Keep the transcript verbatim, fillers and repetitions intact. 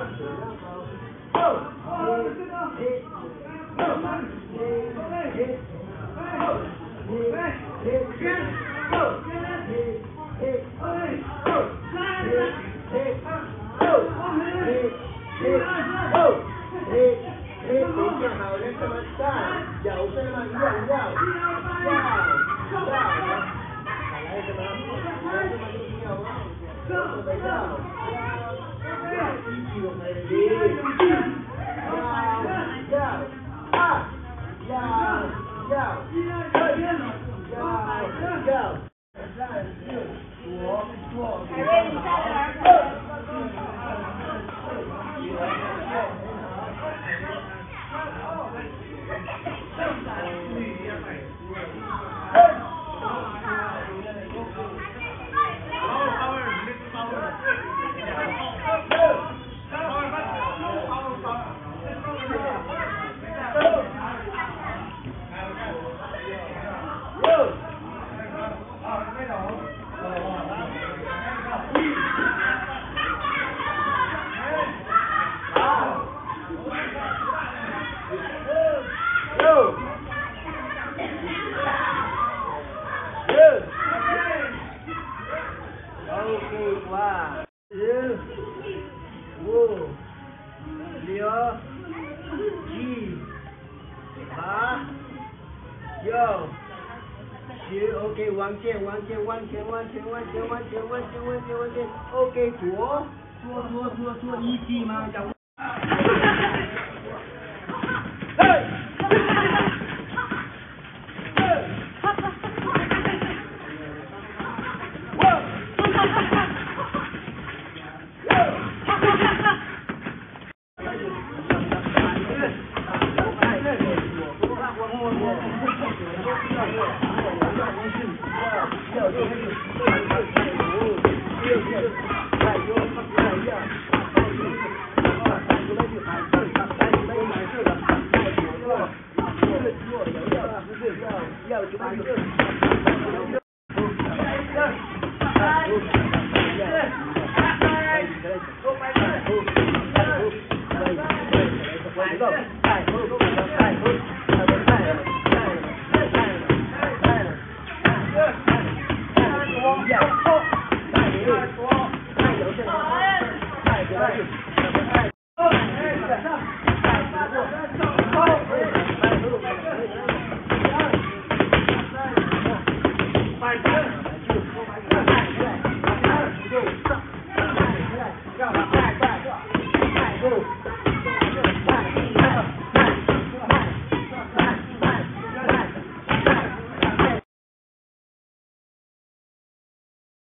Dạo xe mà dạo dạo dạo dạo lại cái đó lại cái mà đi nhau á dạo dạo dạo đi chiều này đi dạo dạo à dạo dạo dạo dạo dạo của của Yo, chiều ok, one chair, one chair, one chair, one chair, one chair, one chair, one chair, one chair, one chair. Ok, thua, thua, thua, thua, thua, easy mà, chồng.